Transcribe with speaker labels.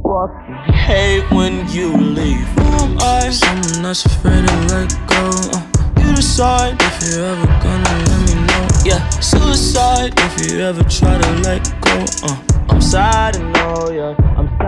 Speaker 1: fucking hate when you leave. Who am I? Someone that's afraid to let go. You decide if you're ever gonna let me know. Yeah, suicide if you ever try to let go. I'm sad to know, yeah, I'm